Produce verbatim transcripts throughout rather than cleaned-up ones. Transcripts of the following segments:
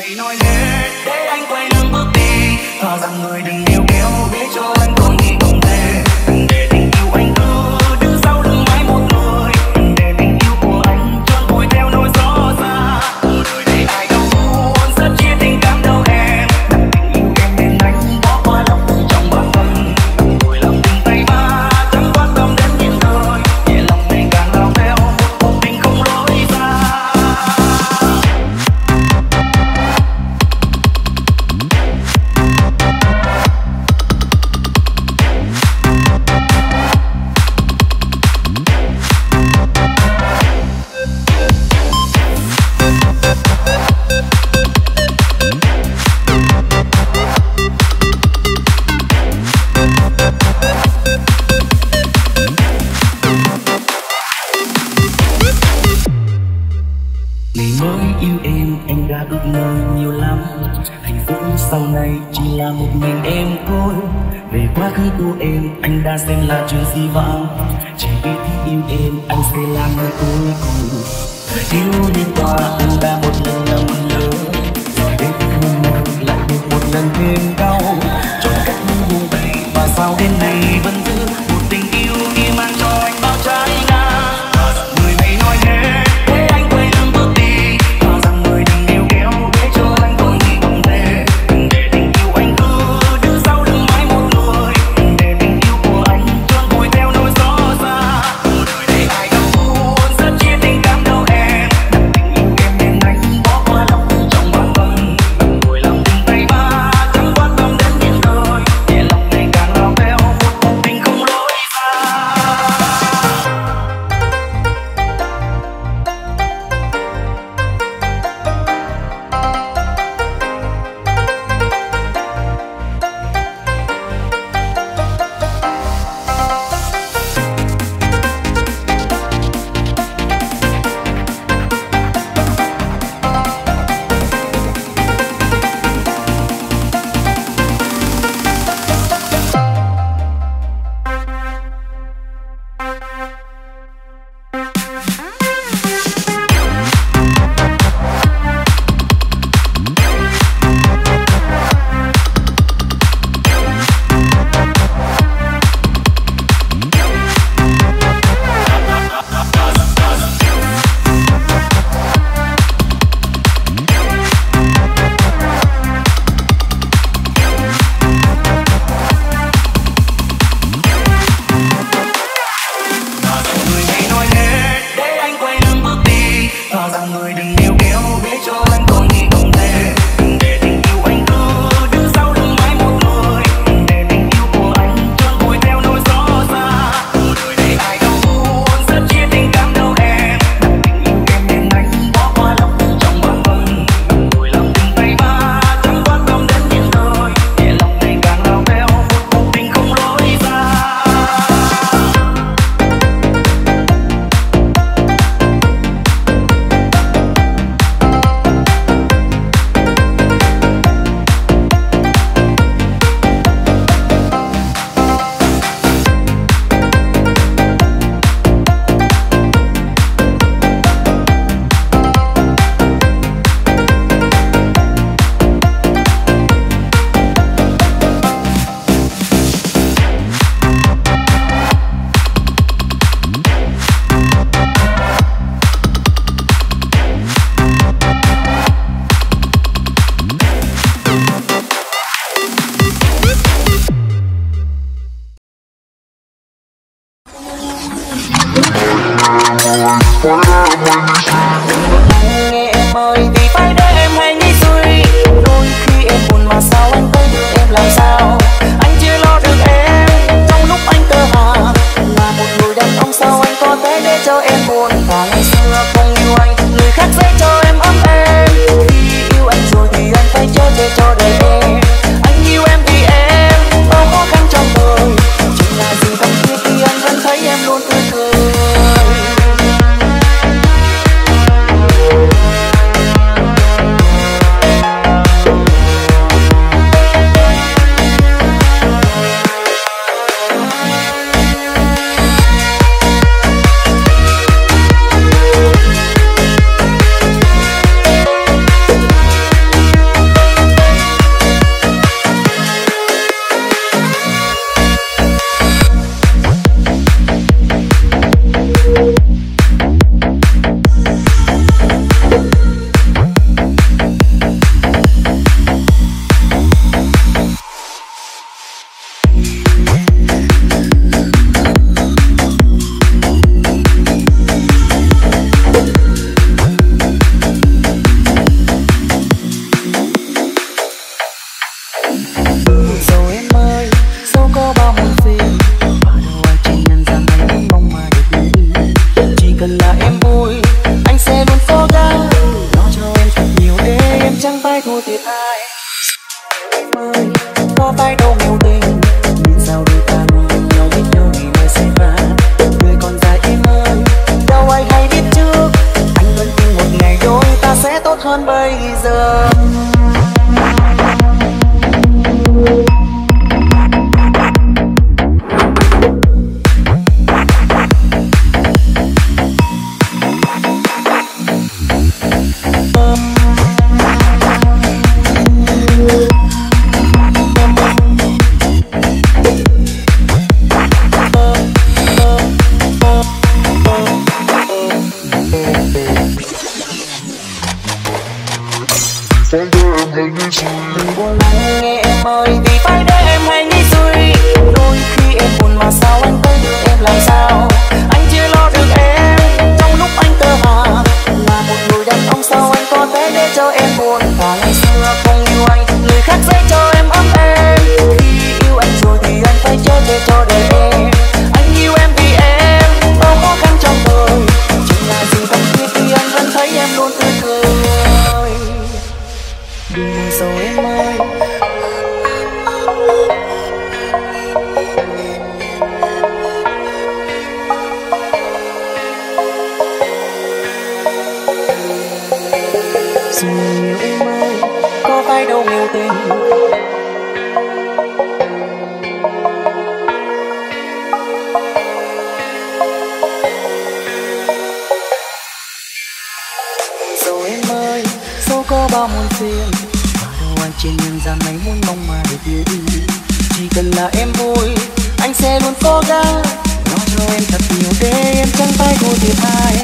hay nói hết để anh quay lưng bước đi, thà rằng người đừng níu kéo để cho anh còn nghĩ không thể. Đừng để tình yêu anh cứ đứng sau lưng mãi một người, đừng để tình yêu của anh trôi vùi theo nỗi gió xa. Ở đời này ai đâu muốn rất chia tình cảm đâu em, đặt tình yêu em nên anh bỏ qua lòng từ trong bản thân. Vùi lòng từng tay ba chẳng quan tâm đến những lời, nhẹ lòng này càng lao theo một cuộc tình không lối ra. Ngày mới yêu em, anh đã ước mơ nhiều lắm. Hạnh phúc sau này chỉ là một mình em thôi. Về quá khứ của em, anh đã xem là chuyện gì vãng. Chỉ biết khi yêu em, anh sẽ là người cuối cùng. Yêu đến qua anh đã một lần lầm lỡ, rồi đến hôm nay lại được một lần thêm đau. Chọn cách buông tay mà sao đến nay vẫn giữ một tình yêu như mang cho anh bao trái ngang. Người hay nói hết để anh quay lưng bước đi, thà rằng người đừng níu kéo để cho anh còn nghĩ không thể. Đừng để tình yêu anh cứ đứng sau lưng mãi một người, đừng để tình yêu của anh trôi vùi theo nỗi gió xa. Ở đời này ai đâu muốn rất chia tình cảm đâu em, đặt tình yêu em nên anh bỏ qua lòng từ trong bản thân. Vùi lòng từng tay ba chẳng quan tâm đến những lời, nhẹ lòng này càng lao theo một cuộc tình không lối ra. Người hay nói hết để anh quay lưng bước đi, thà rằng người đừng níu kéo để cho anh còn nghĩ không thể. Đừng để tình yêu anh cứ đứng sau lưng mãi một người, đừng để tình yêu của anh trôi vùi theo nỗi gió xa. Ở đời này ai đâu muốn rất chia tình cảm đâu em, đặt tình yêu em nên anh bỏ qua lòng từ trong bản thân. Vùi lòng từng tay ba chẳng quan tâm đến những lời, nhẹ lòng này càng lao theo một cuộc tình không lối ra. Nghe em ơi vì phải để em hay nghĩ suy, đôi khi em buồn mà sao anh tới được em làm sao. Anh chưa lo được em trong lúc anh cơ hà, là một người đàn ông sao anh có thể để cho em buồn. Và ngày xưa không yêu anh, người khác sẽ cho em ấm êm. Khi yêu anh rồi thì anh phải chở che cho đời em. Anh yêu em vì em bao khó khăn trong đời, chỉ là gì tâm kia khi anh vẫn thấy em luôn tươi cười. Đừng buồn lắng nghe em ơi, vì phải để em hay nghĩ suy. Đôi khi em buồn mà sao anh tới được em làm sao? Anh chưa lo được em trong lúc anh tơ hà. Là một người đàn ông sao anh có thể để cho em buồn? Và ngày xưa không yêu anh, người khác sẽ cho em ấm em. Khi yêu anh rồi thì anh phải chở che cho đời em. Anh yêu em vì em bao khó khăn trong đời. Chẳng là gì không biết khi anh vẫn thấy em luôn tươi cười. Đừng buồn sầu em ơi. Dù nhiều em ơi, có phải đâu nhiều tình. Dẫu em ơi, dẫu có bao muôn phiền, và đâu ai trên nhân gian này muốn mong mà được yêu đi. Chỉ cần là em vui, anh sẽ luôn cố gắng lo cho em thật nhiều để em chẳng phải cô thiệt ai.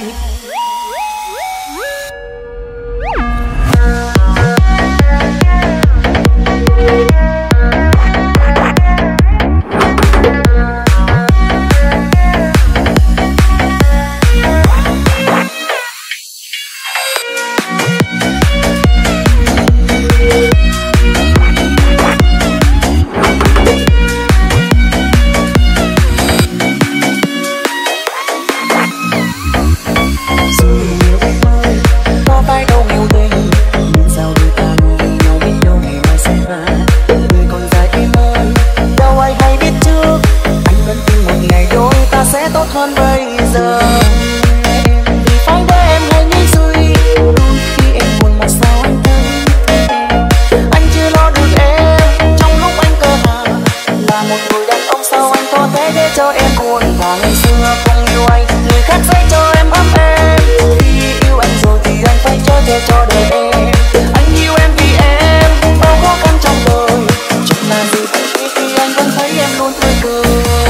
Hơn bây giờ vì phải để em hay nghĩ suy. Đôi khi em buồn mà sao anh thấy anh chưa lo được em trong lúc anh cơ hà. Là một người đàn ông sao anh có thể để cho em buồn? Và ngày xưa không yêu anh, người khác sẽ cho em ấm em. Khi yêu anh rồi thì anh phải chở che cho đời em. Anh yêu em vì em bao khó khăn trong đời. Chẳng là gì không biết khi anh vẫn thấy em luôn tươi cười.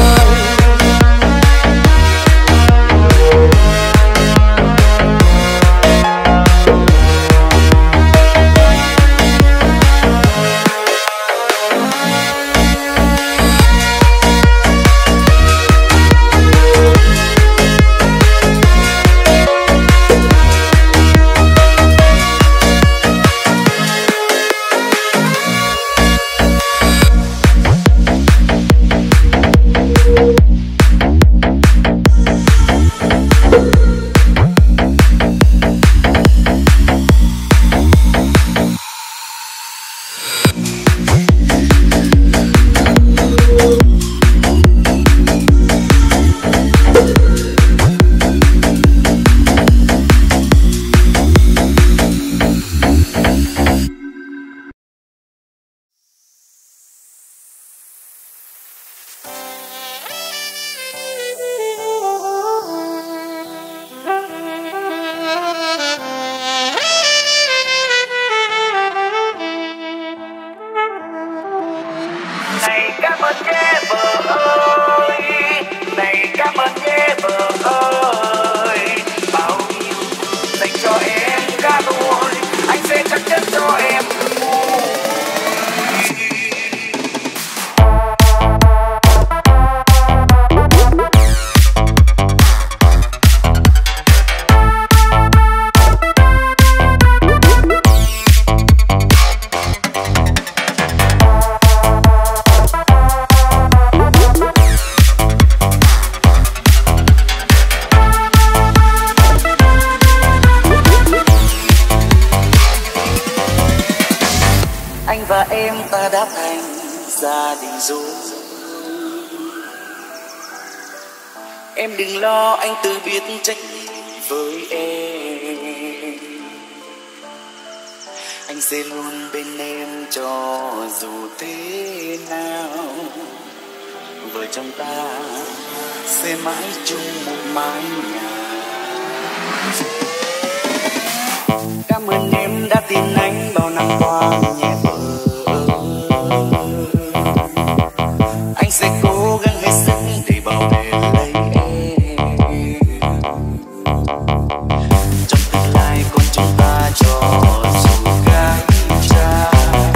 Và em ta đã thành gia đình rồi. Em đừng lo, anh tự biết trách nhiệm với em. Anh sẽ luôn bên em cho dù thế nào. Vợ chồng ta sẽ mãi chung một mái nhà. Cảm ơn em đã tin anh bao năm qua nhé vợ. Anh sẽ cố gắng hết sức để bảo vệ lấy em. Trong tương lai con chúng ta cho dù gái trai.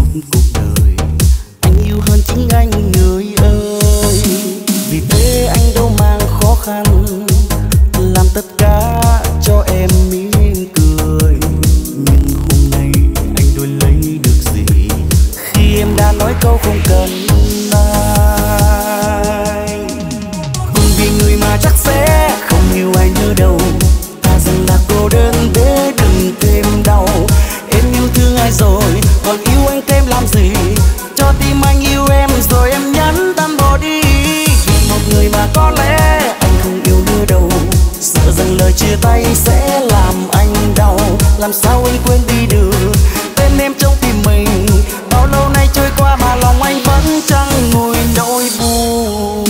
cuộc đời. Anh yêu hơn chính anh người ơi. Vì thế anh đâu mang khó khăn, làm tất cả cho em mỉm cười. Nhưng hôm nay anh đổi lấy được gì khi em đã nói câu không cần anh. Cùng vì người mà chắc sẽ không yêu ai nữa đâu, ta rằng là cô đơn để đừng thêm đau. Em yêu thương ai rồi còn yêu anh thêm làm gì, cho tim anh yêu em rồi em nhắn tan bỏ đi. Vì một người mà có lẽ anh không yêu nữa đâu, sợ rằng lời chia tay sẽ làm anh đau. Làm sao anh quên đi được tên em trong tim mình, bao lâu nay trôi qua mà lòng anh vẫn chẳng nguôi nỗi buồn.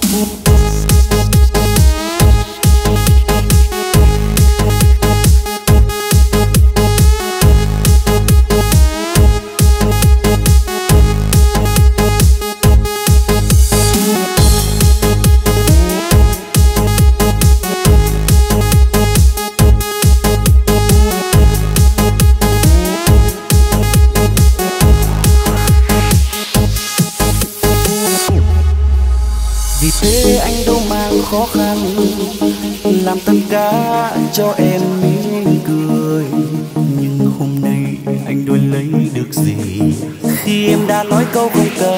Thế anh đâu mang khó khăn, làm tất cả cho em mỉm cười. Nhưng hôm nay anh đổi lấy được gì khi em đã nói câu không cần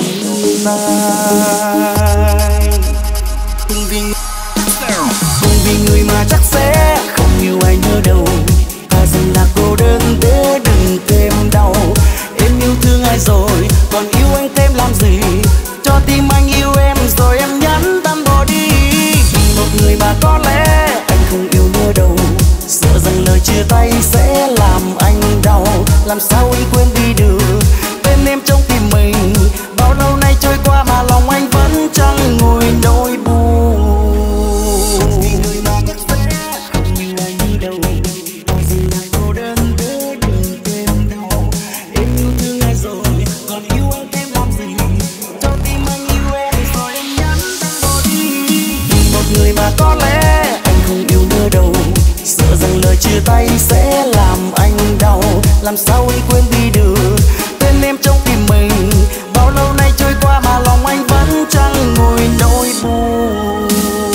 anh. Cùng vì, cùng vì người mà chắc sẽ không yêu ai nữa đâu, ta rằng là cô đơn để đừng thêm đau. Em yêu thương ai rồi còn yêu anh thêm làm gì, cho tim anh yêu em rồi em nhắn tan bỏ đi. Vì một người mà có lẽ anh không yêu nữa đâu, sợ rằng lời chia tay sẽ làm anh đau. Làm sao anh quên đi được tên em trong tim mình, bao lâu nay trôi qua mà lòng anh vẫn chẳng nguôi nỗi buồn. Vì người mà chắc sẽ không yêu ai nữa đâu, ta rằng là cô đơn để đừng thêm đau. Em yêu thương ai rồi còn yêu anh thêm làm gì, cho tim anh yêu em rồi em nhắn tan bỏ đi. Vì một người mà có lẽ anh không yêu nữa đâu, sợ rằng lời chia tay sẽ làm anh đau. Làm sao anh quên đi được tên em trong tim mình, bao lâu nay trôi qua mà lòng anh vẫn chẳng nguôi nỗi buồn.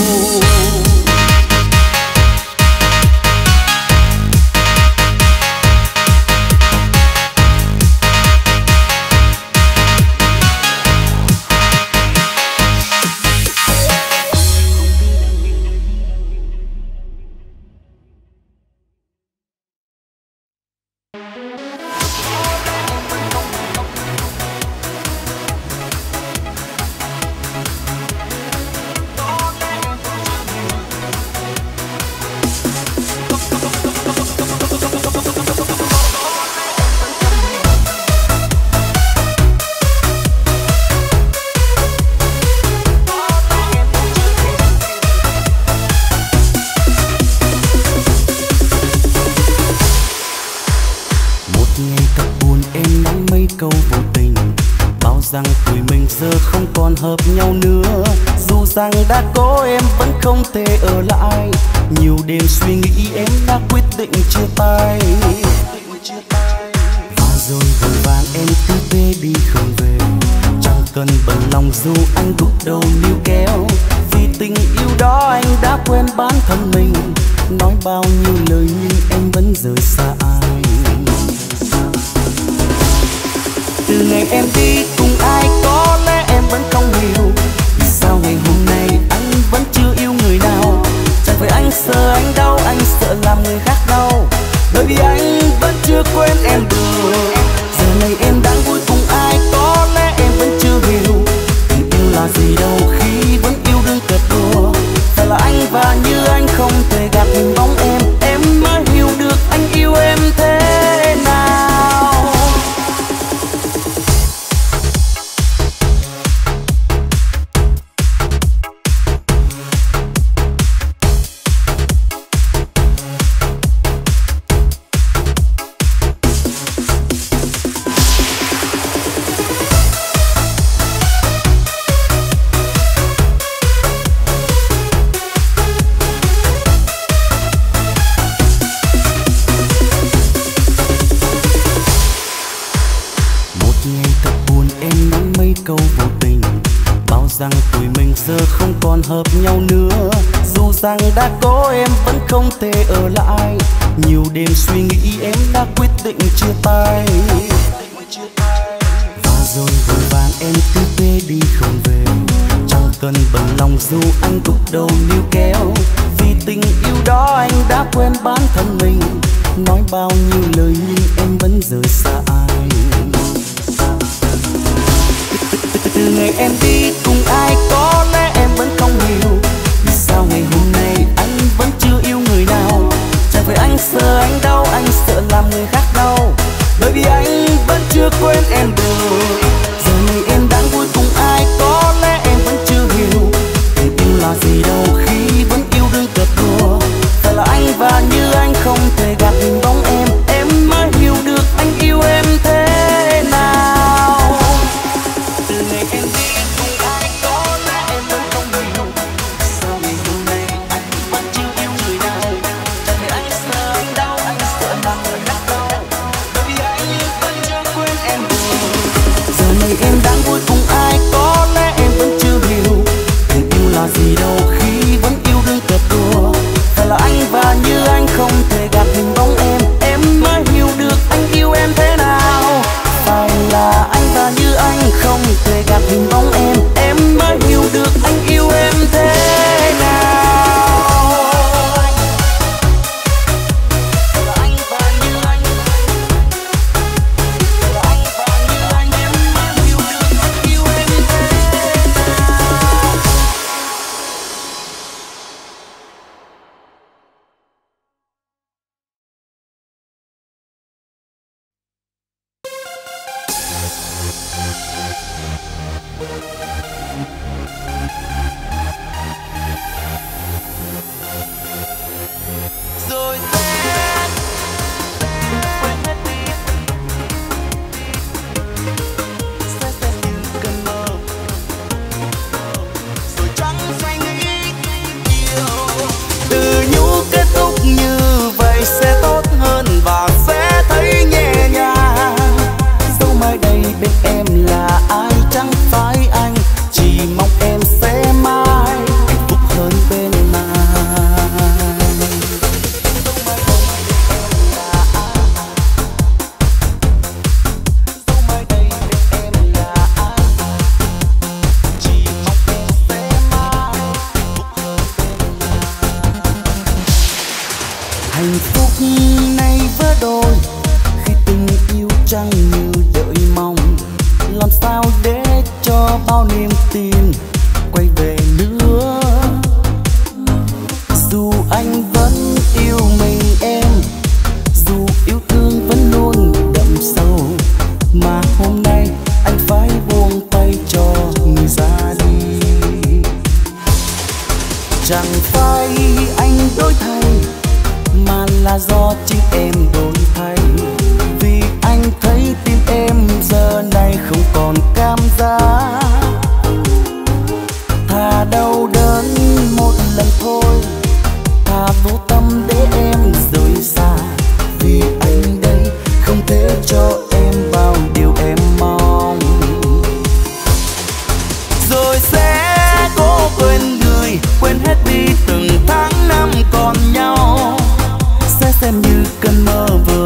Rằng tuổi mình giờ không còn hợp nhau nữa, dù rằng đã có em vẫn không thể ở lại. Nhiều đêm suy nghĩ em đã quyết định chia tay, và rồi vội vàng em cứ thế đi không về. Chẳng cần bận lòng dù anh đúc đầu níu kéo, vì tình yêu đó anh đã quên bản thân mình. Nói bao nhiêu lời nhưng em vẫn rời xa anh. Từ ngày em đi cùng ai có lẽ em vẫn không hiểu, vì sao ngày hôm nay anh vẫn chưa yêu người nào. Chẳng phải anh sợ anh đau, anh sợ làm người khác đau, bởi vì anh vẫn chưa quên em được. Giờ này em đang vui cùng ai có lẽ em vẫn chưa hiểu, tình yêu là gì đâu khi vẫn yêu đương cợt đùa. Phải là anh và như anh không thể gạt hình bóng em, em mới hiểu được anh yêu em thế nào. ngày thật buồn em nắng mấy câu vô tình, bao rằng tụi mình giờ không còn hợp nhau nữa. Dù rằng đã có em vẫn không thể ở lại, nhiều đêm suy nghĩ em đã quyết định chia tay. Và rồi vội vàng em cứ về đi không về, chẳng cần bận lòng dù anh gục đầu níu kéo. Vì tình yêu đó anh đã quên bản thân mình, nói bao nhiêu lời nhưng em vẫn rời xa ai. Từ ngày em đi cùng ai có lẽ em vẫn không hiểu vì sao ngày hôm nay anh vẫn chưa yêu người nào. Chẳng phải anh sợ anh đau, anh sợ làm người khác đau, bởi vì anh vẫn chưa quên em được. Giờ này em đang vui cùng ai có lẽ em vẫn chưa hiểu tình yêu là gì đâu khi vẫn yêu đương cợt đùa. Phải là anh và như anh không thể gạt hình bóng em, em mới hiểu được anh yêu em thế nào. Từ ngày em đi cùng ai có lẽ em vẫn không hiểu sao ngày hôm nay anh vẫn chưa yêu người nào. Chẳng phải anh sợ anh đau, anh sợ làm người khác đau, bởi vì anh vẫn chưa quên em được. Giờ này em đang vui cùng ai có lẽ em vẫn chưa hiểu tình yêu là gì đâu khi vẫn yêu đương cợt đùa. Phải là anh và như anh không thể gạt hình bóng em, em mới hiểu được anh yêu em thế nào. Phải là anh và như anh không thể gạt hình bóng em, em mới hiểu được anh yêu em thế nào. Là anh và như anh, là anh và như anh, em mới hiểu được anh yêu em thế nào. Rồi sẽ quên hết đi, sẽ sẽ như cơn mơ, rồi chẳng phải nghĩ nhiều. Từ nhũ kết thúc như vậy sẽ tốt hơn và sẽ thấy nhẹ nhàng. Dẫu mai đây bên em là ai chẳng phải anh, chỉ mong em sẽ mãi hạnh phúc hơn bên ai. Hạnh phúc này vỡ đôi khi tình yêu chẳng như đợi mong. Làm sao để cho bao niềm tin quay về nữa. Dù anh vẫn yêu mình em, dù yêu thương vẫn luôn đậm sâu, mà hôm nay anh phải buông tay cho người ra đi. Chẳng phải anh đổi thay mà là do chính em đổi thay. Vì anh thấy tim em giờ này không còn cảm giác, thà đau đớn một lần thôi, thà vô tâm để em rời xa. Vì anh đây không thể cho em bao điều em mong. Rồi sẽ cố quên người, quên hết đi từng tháng năm còn nhau, sẽ xem như cơn mơ vừa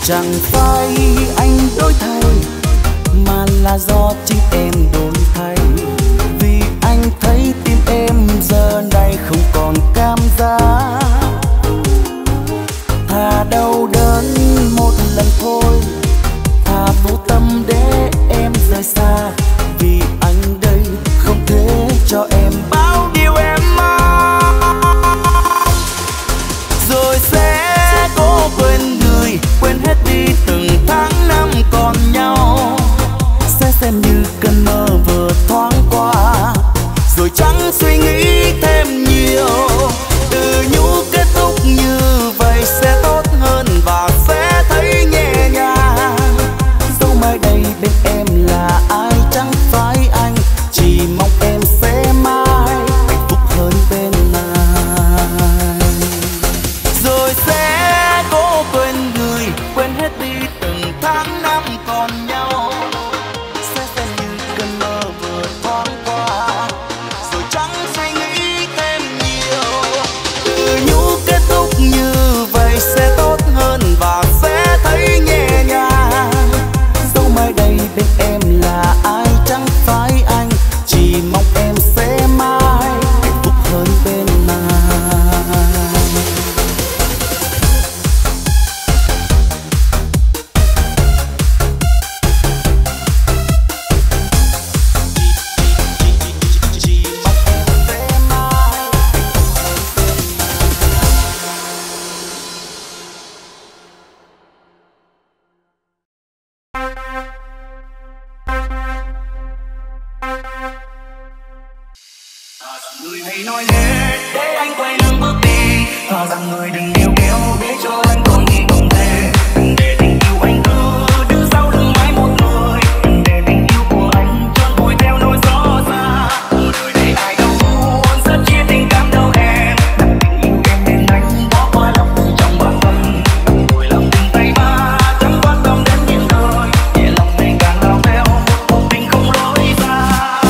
Chẳng phải anh đổi thay mà là do chính em đổi thay. Vì anh thấy tim em giờ này không còn cảm giác. Thà đau đớn một lần thôi, thà vô tâm để em rời xa. Vì anh đây không thể cho em bao điều em mong. Rồi sẽ cố quên người, quên hết đi từng tháng năm còn nhau. Sẽ xem như cơn mơ vừa thoáng qua, rồi chẳng suy nghĩ thêm nhiều. Từ nhũ kết thúc như vậy sẽ tốt hơn và sẽ thấy nhẹ nhàng. Dẫu mai đây bên em là ai chẳng phải anh, chỉ mong em sẽ mãi hạnh phúc hơn bên anh. Rồi sẽ cố quên người, quên hết đi từng tháng năm còn nhau. Sẽ xem như cơn mơ vừa thoáng qua, rồi chẳng suy nghĩ thêm nhiều. Từ nhũ kết thúc như vậy sẽ tốt hơn và sẽ thấy nhẹ nhàng. Dẫu mai đây bên em là ai chẳng phải anh, chỉ mong em sẽ mãi hạnh phúc hơn bên anh. Người hãy nói hết để anh quay lưng bước đi. Thà rằng người đừng níu kéo để cho anh còn nghĩ không thể. Đừng để tình yêu anh cứ đứng sau lưng mãi một người. Đừng để tình yêu của anh trôi vùi theo nỗi gió xa. Ở đời này ai đâu muốn rất chia tình cảm đâu em. Đặt tình yêu em nên anh bỏ qua lòng từ trong bản thân. Vùi lòng từng tay ba chẳng quan tâm đến những lời. Nhẹ lòng này càng lao theo một cuộc tình không lối ra.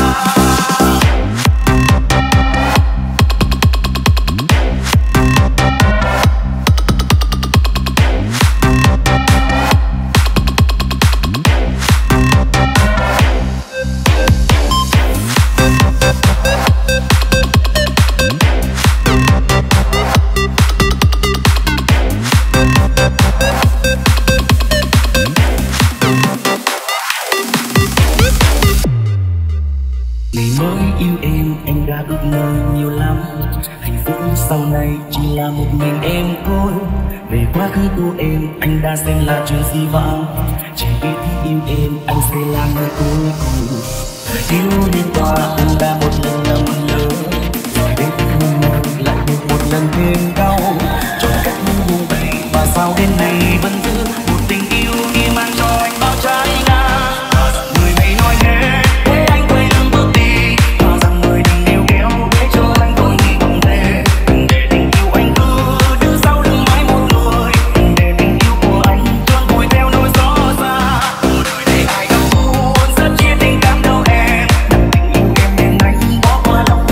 Ngày mới yêu em, anh đã ước mơ nhiều lắm. Hạnh phúc sau này chỉ là một mình em thôi. Về quá khứ của em, anh đã xem là chuyện gì vãng. Chỉ biết yêu em, anh sẽ là người cuối cùng. Yêu đến qua, anh đã một lần lầm lỡ. Rồi đến hôm nay lại được một lần thêm đau. Chọn cách buông tay và sao đến nay vẫn giữ một tình yêu như mang cho anh bao trái ngang. Người hãy nói hết để anh quay lưng bước đi. Thà rằng người đừng níu kéo để cho anh còn nghĩ không thể. Đừng để tình yêu anh cứ đứng sau lưng mãi một người. Đừng để tình yêu của anh trôi vùi theo nỗi gió xa. Ở đời này ai đâu muốn rất chia tình cảm đâu em. Đặt tình yêu em nên anh bỏ qua lòng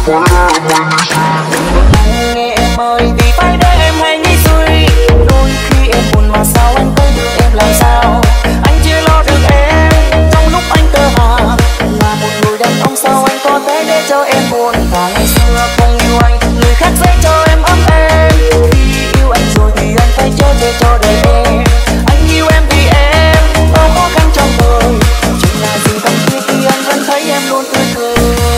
Nghe em ơi vì phải để em hay nghĩ suy, đôi khi em buồn mà sao anh tới được em làm sao? Anh chưa lo được em trong lúc anh cơ hà, là một người đàn ông sao anh có thể để cho em buồn? Và ngày xưa không yêu anh, người khác sẽ cho em ấm êm. Khi yêu anh rồi thì anh phải chở che cho đời em. Anh yêu em vì em bao khó khăn trong đời, chỉ là gì tâm kia khi anh vẫn thấy em luôn tươi cười.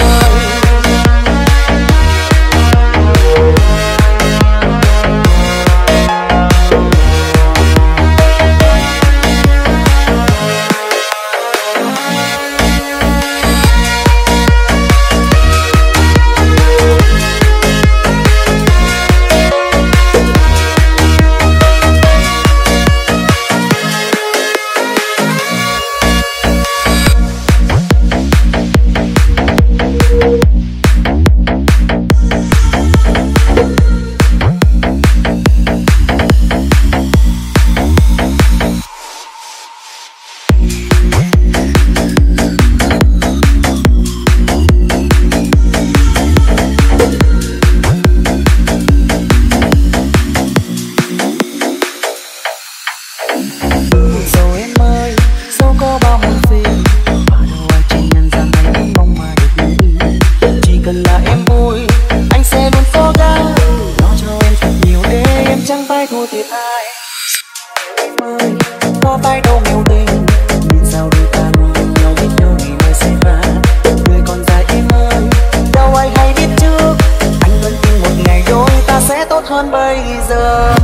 Hơn bây giờ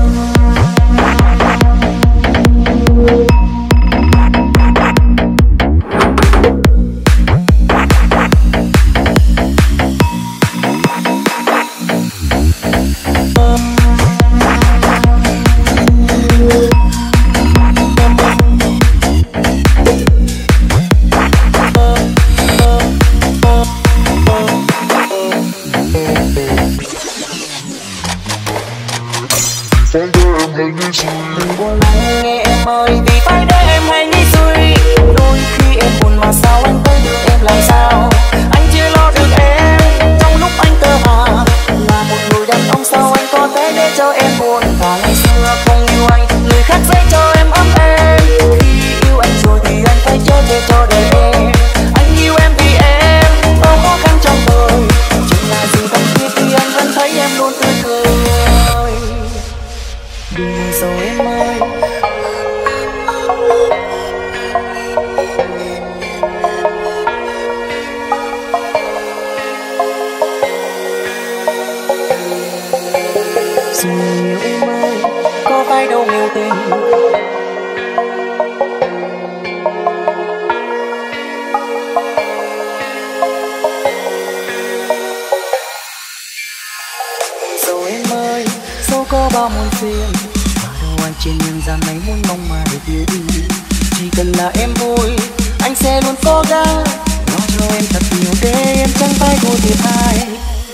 đừng buồn lắng nghe em ơi vì phải để em hay nghĩ suy, đôi khi em buồn mà sao anh tới được em làm sao? Anh chưa lo được em trong lúc anh cơ hà, là một người đàn ông sao anh có thể để cho em buồn? Và ngày xưa không yêu anh, người khác sẽ cho em ấm êm. Khi yêu anh rồi thì anh phải chở che cho đời em. Anh yêu em vì em bao khó khăn trong đời, chỉ là gì tâm kia khi anh vẫn thấy em luôn tươi cười. Đừng rồi em ơi, dù nhiều em ơi có phải đâu nhiều tình. Rồi em ơi dẫu có bao muôn phiền, anh trên nhân gian này muốn mong mà được yêu đi. Chỉ cần là em vui, anh sẽ luôn cố gắng lo cho em thật nhiều để em chẳng phải cô thiệt ai.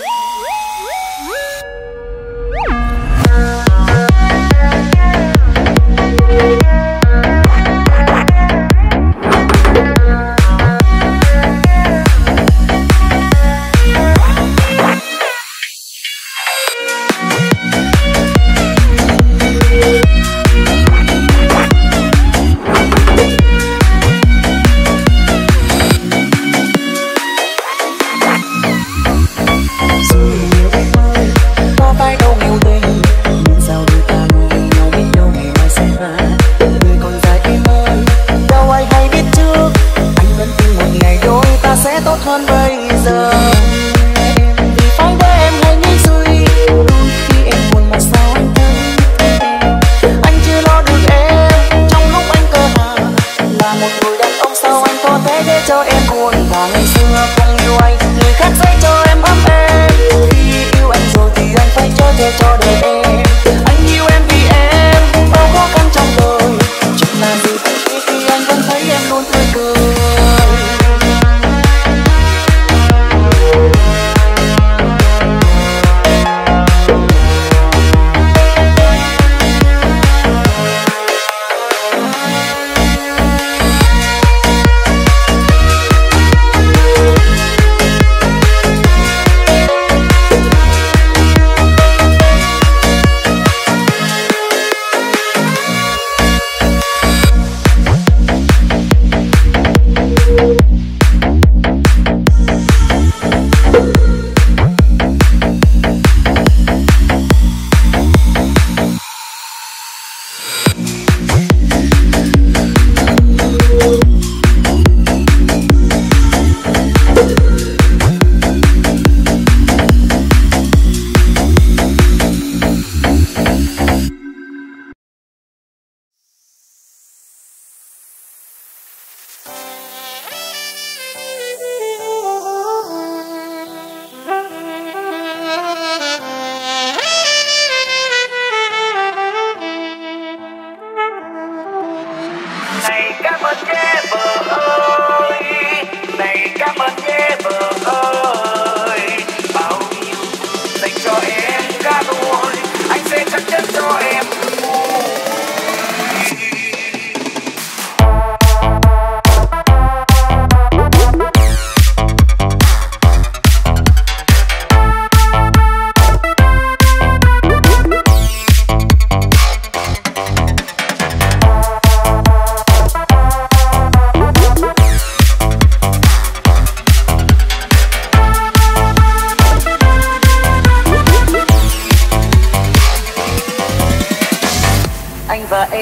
Hơn bây giờ vì phải để em hay nghĩ suy, đôi khi em buồn mà sao anh tới em. Anh chưa lo được em trong lúc anh cơ hà, là một người đàn ông sao anh có thể để cho em buồn? Và ngày xưa không yêu anh, người khác sẽ cho em ấm êm. Khi yêu anh rồi thì anh phải chở che cho đời em. Anh yêu em vì em bao khó khăn trong đời, chẳng là gì tâm khi khi anh vẫn thấy em luôn tươi cười.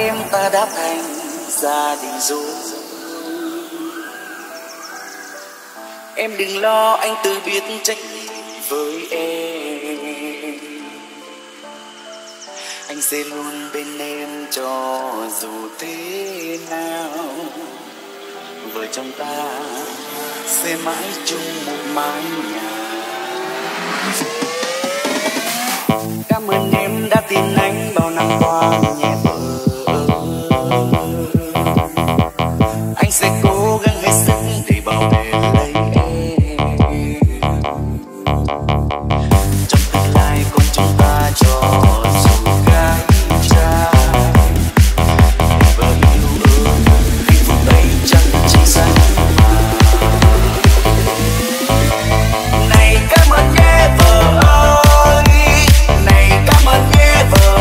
em ta đã thành gia đình rồi. Em đừng lo, anh tự biết trách với em. Anh sẽ luôn bên em cho dù thế nào. Vợ chồng ta sẽ mãi chung một mái nhà. Cảm ơn em đã tin anh bao năm qua nhé vợ. Anh sẽ cố gắng hết sức để bảo vệ lấy em. Trong tương lai con chúng ta cho dù gái trai. Để vợ yêu thương hạnh phúc ấy chẳng chỉ dành mà. Này cảm ơn nhé vợ ơi. Này cảm ơn nhé vợ.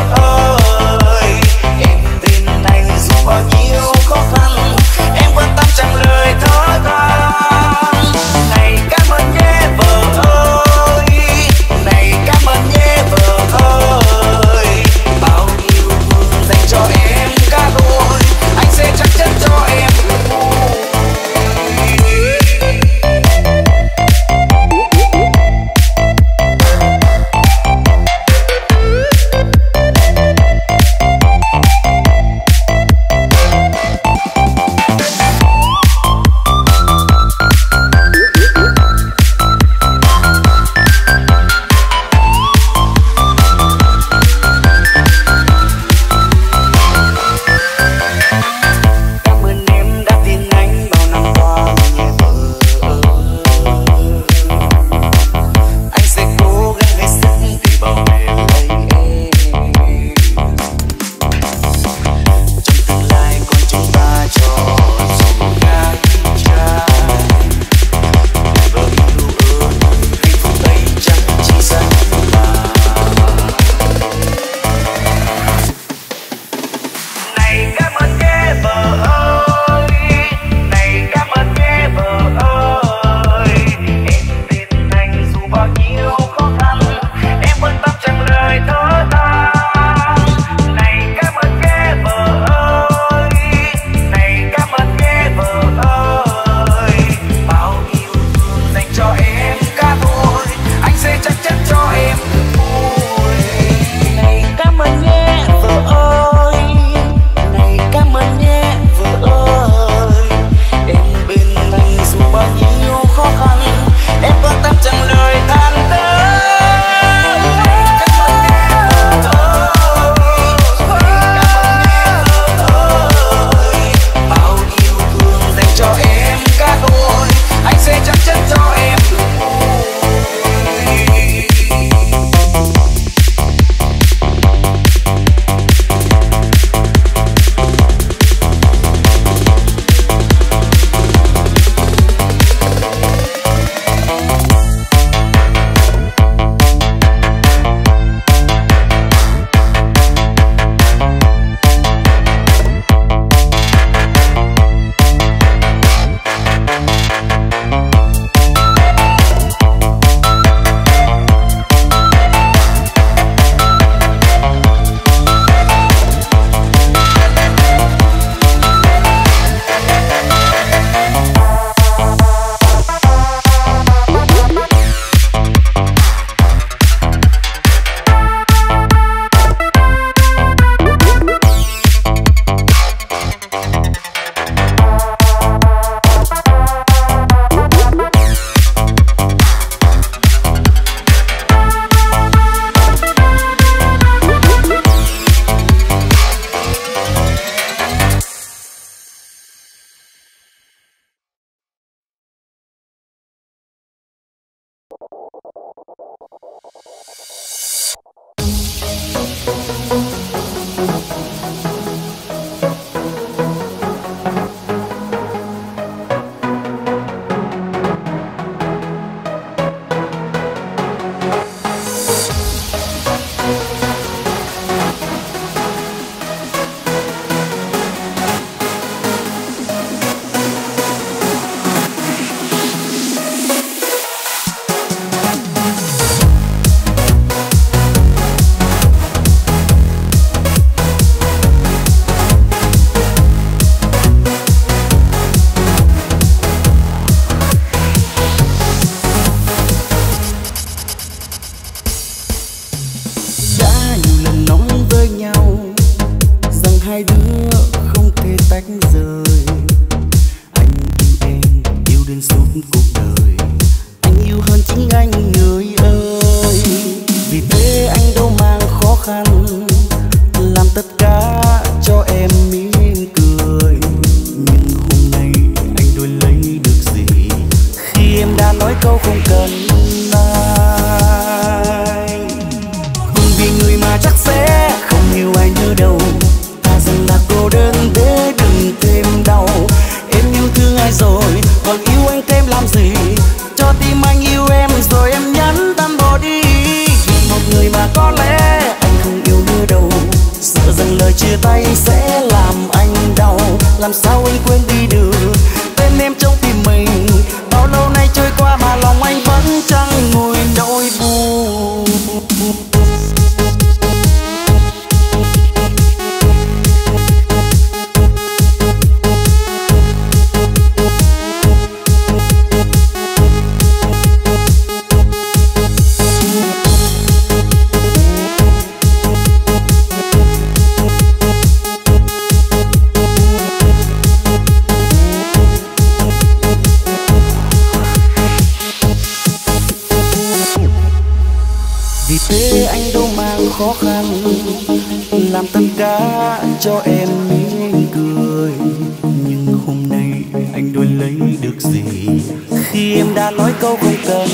cuộc đời. Anh yêu hơn chính anh người ơi. Vì thế anh đâu mang khó khăn, làm tất cả cho em mỉm cười. Nhưng hôm nay anh đổi lấy được gì khi em đã nói câu không cần anh. Không vì người mà chắc sẽ không yêu ai nữa đâu, ta rằng là cô đơn để đừng thêm đau. Em yêu thương ai rồi còn yêu anh thêm làm gì, cho tim anh yêu em rồi em nhắn tâm bỏ đi. Vì một người mà có lẽ anh không yêu nữa đâu, sợ rằng lời chia tay sẽ làm anh đau. Làm sao anh quên đi được tên em trong tim mình, bao lâu nay trôi qua mà lòng anh vẫn chẳng nguôi nỗi buồn. Vì thế anh đâu mang khó khăn, làm tất cả cho em mỉm cười. Nhưng hôm nay anh đổi lấy được gì khi em đã nói câu không cần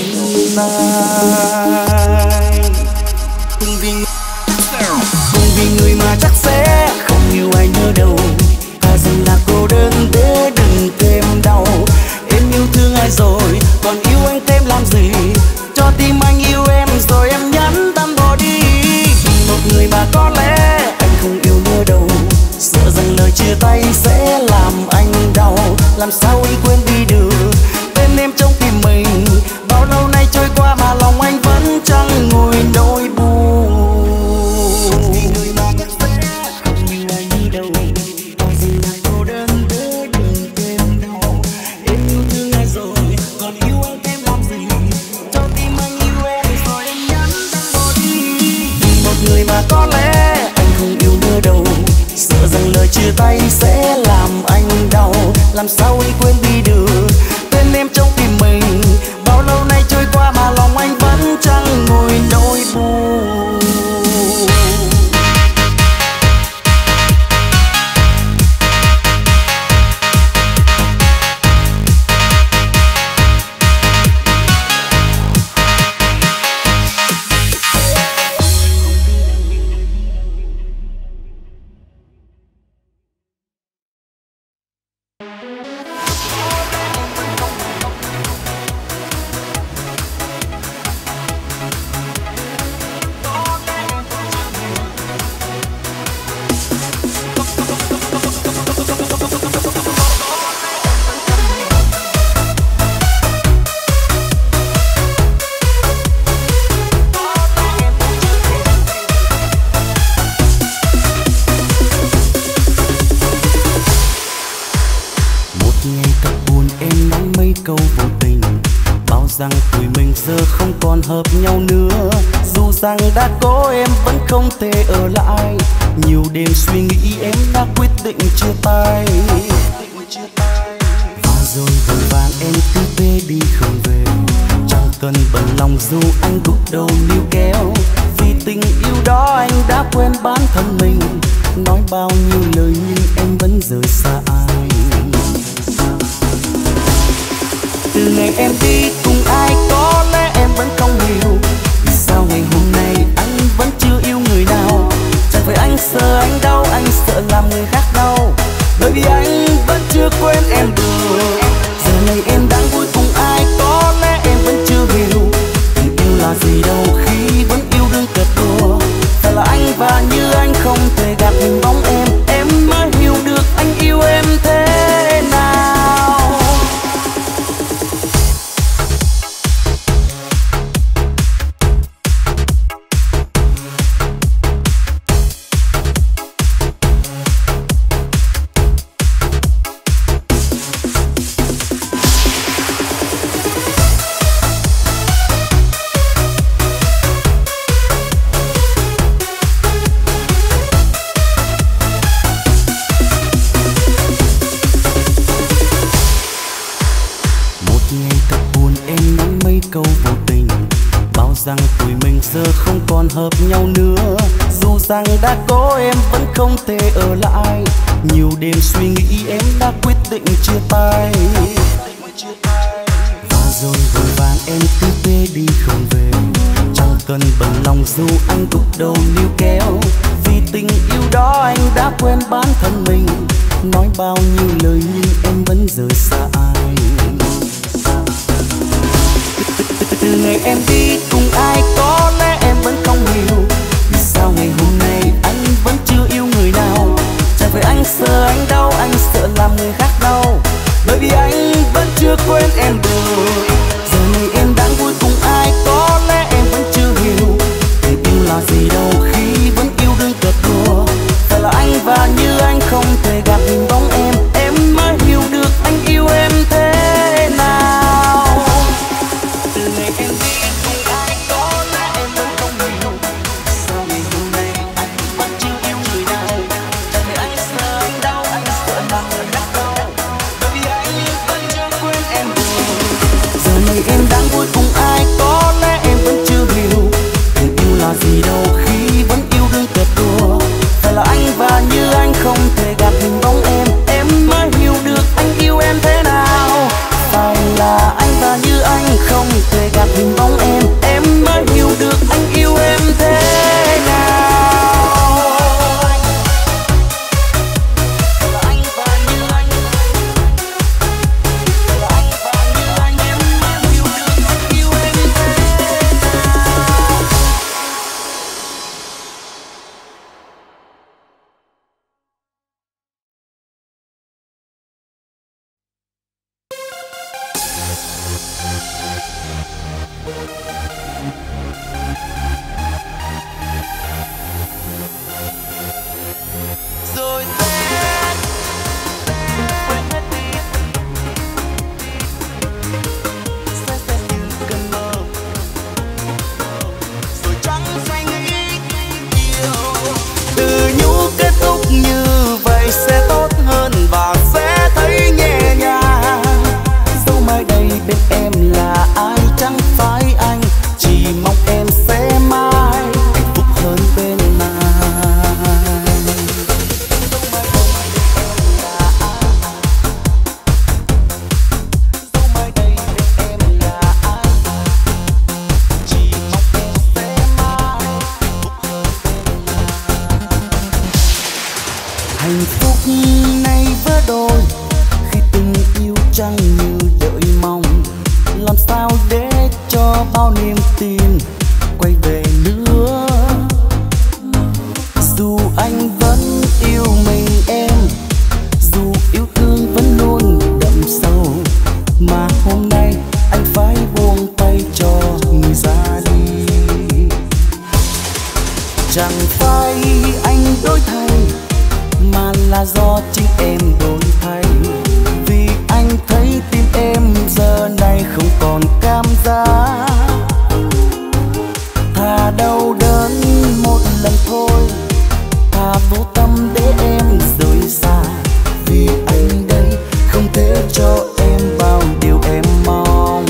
anh. Không vì, không vì người mà chắc sẽ không yêu ai nữa đâu, ta rằng là cô đơn để đừng thêm đau. Em yêu thương ai rồi còn yêu anh thêm làm gì, cho tim anh yêu em rồi em nhắn tâm bỏ đi. Vì một người mà có lẽ anh không yêu nữa đâu, sợ rằng lời chia tay sẽ làm anh đau. Làm sao anh quên đi được tên em trong tim mình, bao lâu nay trôi qua mà lòng anh vẫn chẳng nguôi nỗi buồn. Vì người mà chắc sẽ không yêu ai nữa đâu, ta rằng là cô đơn để đừng thêm đau. Em yêu thương ai rồi còn yêu anh thêm làm gì, cho tim anh yêu em rồi em nhắn tâm bỏ đi. Vì một người mà có lẽ anh không yêu nữa đâu, sợ rằng lời chia tay sẽ làm anh đau. Làm sao anh quên đi được tên em trong tim mình, bao lâu nay trôi qua mà lòng anh vẫn chẳng nguôi nỗi buồn. Rằng tuổi mình giờ không còn hợp nhau nữa, dù rằng đã có em vẫn không thể ở lại. Nhiều đêm suy nghĩ em đã quyết định chia tay, và rồi vội vàng em cứ về đi không về. Chẳng cần bận lòng dù anh gục đầu níu kéo, vì tình yêu đó anh đã quên bản thân mình. Nói bao nhiêu lời nhưng em vẫn rời xa anh. Từ ngày em đi cùng ai có lẽ em vẫn không hiểu, vì sao ngày hôm nay anh vẫn chưa yêu người nào. Chẳng phải anh sợ anh đau, anh sợ làm người khác đau, bởi vì anh vẫn chưa quên em được. Giờ này em đang vui cùng ai có lẽ em vẫn chưa hiểu, tình yêu là gì đâu khi vẫn yêu đương cợt đùa. Phải là anh và như anh không thể gạt hình bóng em, em mới hiểu được anh yêu em thế nào. thật buồn em nói mấy câu vô tình, bảo rằng tụi mình giờ không còn hợp nhau nữa. Dù rằng đã có em vẫn không thể ở lại, nhiều đêm suy nghĩ em đã quyết định chia tay. Và rồi vội vàng em cứ về đi không về, chẳng cần bằng lòng dù anh đúc đầu níu kéo. Vì tình yêu đó anh đã quên bản thân mình, nói bao nhiêu lời nhưng em vẫn rời xa anh. Từ ngày em đi cùng ai có lẽ em vẫn không hiểu vì sao ngày hôm nay anh vẫn chưa yêu người nào. Chẳng phải anh sợ anh đau, anh sợ làm người khác đau, bởi vì anh vẫn chưa quên em được. Giờ này em đang vui cùng ai có lẽ em vẫn chưa hiểu tình yêu là gì đâu khi vẫn yêu đương cợt đùa. Phải là anh và như anh không thể gạt hình bóng em, em mới hiểu được anh yêu em thế nào. Từ ngày em đi cùng ai có lẽ em vẫn không hiểu sao ngày hôm nay anh vẫn chưa yêu người nào. Chẳng phải anh sợ anh đau, anh sợ làm người khác đau, bởi vì anh vẫn chưa quên em được. Giờ này em đang vui cùng ai có lẽ em vẫn chưa hiểu tình yêu là gì đâu khi vẫn yêu đương cợt đùa. Phải là anh và như anh không thể gạt hình bóng em, em mới hiểu được anh yêu em thế nào. Phải là anh và như anh không thể gạt hình bóng em, em mới hiểu được anh yêu em thế nào. Phải là anh và như anh, phải là anh và như anh, em mới hiểu được anh yêu em thế nào. Rồi sẽ quên hết đi, sẽ sẽ như cơn mơ, rồi chẳng phải nghĩ nhiều. Từ nhũ kết thúc như vậy sẽ tốt hơn và sẽ thấy nhẹ nhàng. Dẫu mai đây bên em là ai chẳng phải anh, chỉ mong em sẽ mãi hạnh phúc hơn bên anh. Hạnh phúc này vỡ đôi khi tình yêu chẳng như đợi mong. Làm sao để cho bao niềm tin quay về nữa. Dù anh vẫn yêu mình em, dù yêu thương vẫn luôn đậm sâu, mà hôm nay anh phải buông tay cho người ra đi. Chẳng phải anh đổi thay mà là do chính em đổi thay. Vì anh thấy tim em giờ này không còn cảm giác, thà đau đớn một lần thôi, thà vô tâm để em rời xa. Vì anh đây không thể cho em bao điều em mong.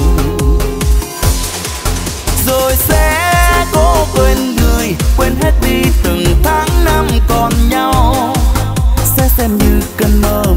Rồi sẽ cố quên người, quên hết đi từng tháng năm còn nhau, sẽ xem như cơn mơ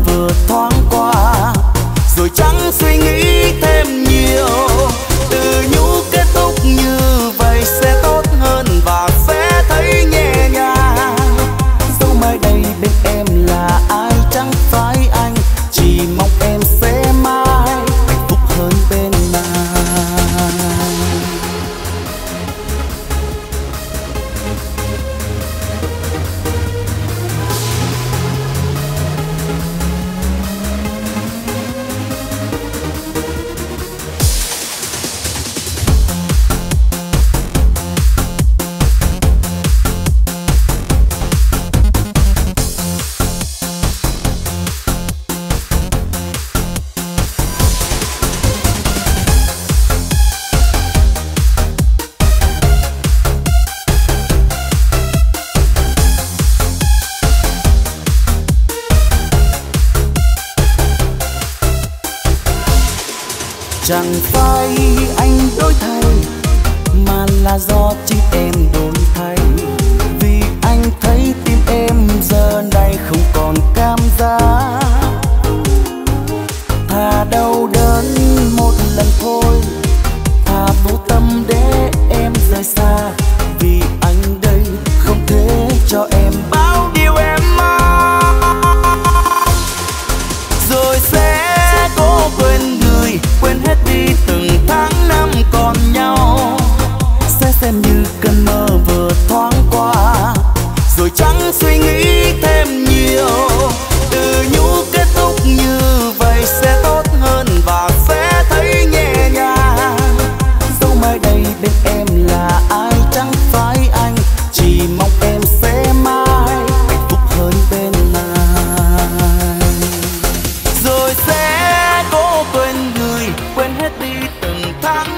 Chẳng phải anh đổi thay mà là do chính em đổi thay, vì anh thấy tim em giờ này không còn cảm giác. Thà đau đớn một lần thôi, thà vô tâm để em rời xa, vì anh đây không thể cho em bao điều em mong. Rồi sẽ cố quên người, quên hết đi từng tháng năm còn nhau, sẽ xem như cơn mơ vừa thoáng qua, rồi chẳng suy nghĩ thêm nhiều. Từ nhũ kết thúc như vậy sẽ tốt hơn và sẽ thấy nhẹ nhàng. Dẫu mai đây bên em là ai chẳng phải anh, chỉ mong em sẽ mãi hạnh phúc hơn bên anh. Rồi sẽ cố quên người, quên hết đi từng tháng